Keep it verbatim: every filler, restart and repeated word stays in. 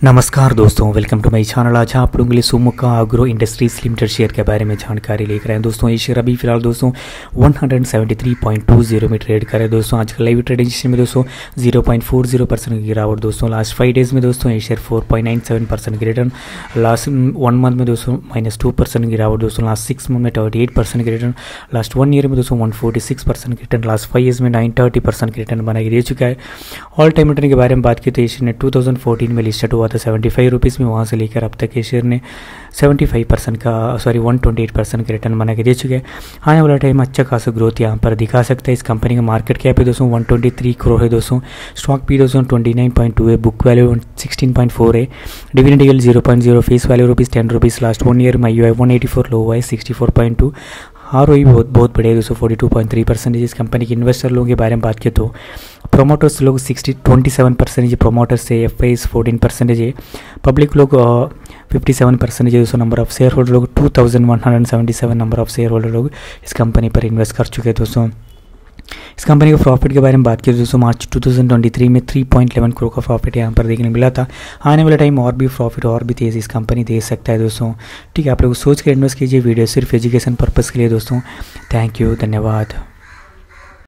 नमस्कार दोस्तों, welcome to my channel. आज आप लोगों के लिए सुमुका आग्रो इंडस्ट्रीज लिमिटेड शेयर के बारे में जानकारी लेकर आए हैं। दोस्तों ये शेयर अभी फिलहाल दोस्तों एक सौ तिहत्तर पॉइंट दो शून्य में ट्रेड कर रहे हैं। दोस्तों आज का लाइव ट्रेडिंग सेशन में दोस्तों ज़ीरो पॉइंट चार ज़ीरो परसेंट की गिरावट। दोस्तों लास्ट फाइव डेज में दोस्तों ये शेयर चार पॉइंट नौ सात परसेंट की रिटर्न, लास्ट वन मंथ में दोस्तों माइनस टू परसेंट की गिरावट। दोस्तों लास्ट सिक्स मंथ में थर्टी एट परसेंट की रिटर्न, लास्ट वन ईयर में दोस्तों वन फोर्टी सिक्स परसेंट की रिटर्न, लास्ट फाइव ईयर्स में नाइन थर्टी परसेंट की रिटर्न बना के दे चुका है। ऑल टाइम रिटर्न के बारे में बात की तो ये शेयर ने टू थाउजेंड फोर्टीन में लिस्टेड हुआ था सेवेंटी फाइव रुपीज़ में, वहाँ से लेकर अब तक ये शेयर ने पचहत्तर परसेंट का sorry one twenty eight percent का रिटर्न बना के दे चुके हैं। आने वाला टाइम अच्छा खासा ग्रोथ यहाँ पर दिखा सकता है। इस कंपनी का मार्केट कैप है दोस्तों वन ट्वेंटी थ्री करोड़ है। दोस्तों स्टॉक पी दोस्तों ट्वेंटी नाइन पॉइंट टू है, book value sixteen point four है, dividend yield zero point zero, face value rupees ten rupees, last one year में यू है वन एटी फोर, लो हुआ है sixty four point two, R O बहुत बहुत बढ़िया दोस्तों forty two point three percentage. इस कंपनी के इन्वेस्टर लोगों के बारे में बात किया तो प्रोमोटर्स लोग sixty twenty seven percentage promoters है, एफ आई फोर्टीन परसेंटेज है, पब्लिक लोग फिफ्टी सेवन परसेंटेज दोस्तों, नंबर ऑफ शेयर होल्डर लोग two thousand one hundred seventy seven number of shareholder लोग इस कंपनी पर इन्वेस्ट कर चुके हैं। दोस्तों इस कंपनी के प्रॉफिट के बारे में बात की दोस्तों March two thousand twenty three में थ्री पॉइंट इलेवन करोड़ का प्रॉफिट यहाँ पर देखने मिला था। आने वाला टाइम और भी प्रॉफिट और भी तेज़ इस कंपनी दे सकता है दोस्तों। ठीक है, आप लोग सोच कर इन्वेस्ट कीजिए। वीडियो सिर्फ एजुकेशन पर्पज़ के लिए दोस्तों। थैंक यू, धन्यवाद।